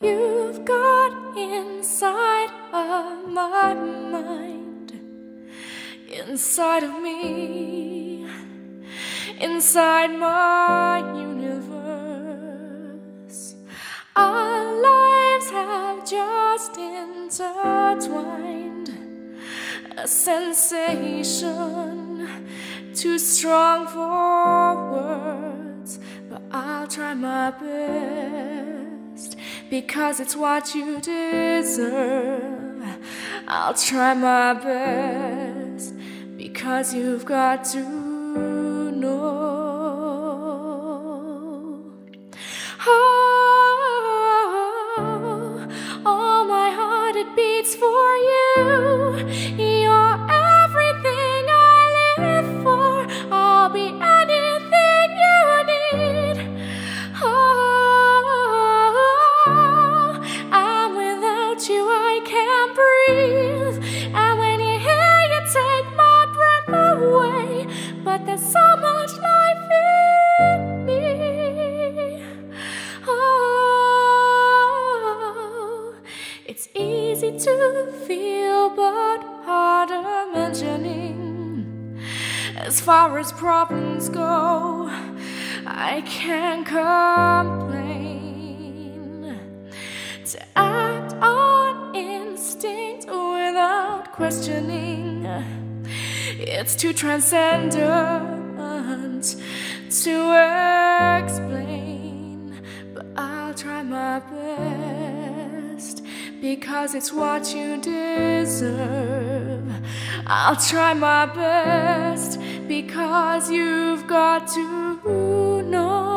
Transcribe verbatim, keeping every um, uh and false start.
you've got inside of my mind, inside of me, inside my universe. Our lives have just intertwined, a sensation too strong for words, but I'll try my best because it's what you deserve. I'll try my best because you've got to know. Oh, oh, my heart, it beats for you. You're everything I live for. I'll be anything you need. Oh, and without you I can't breathe. And when you're here you take my breath away. But there's so much life in me. Oh, it's easy to feel but harder mentioning. As far as problems go, I can't complain. To act on instinct without questioning, it's too transcendent to explain. But I'll try my best because it's what you deserve. I'll try my best because you've got to know.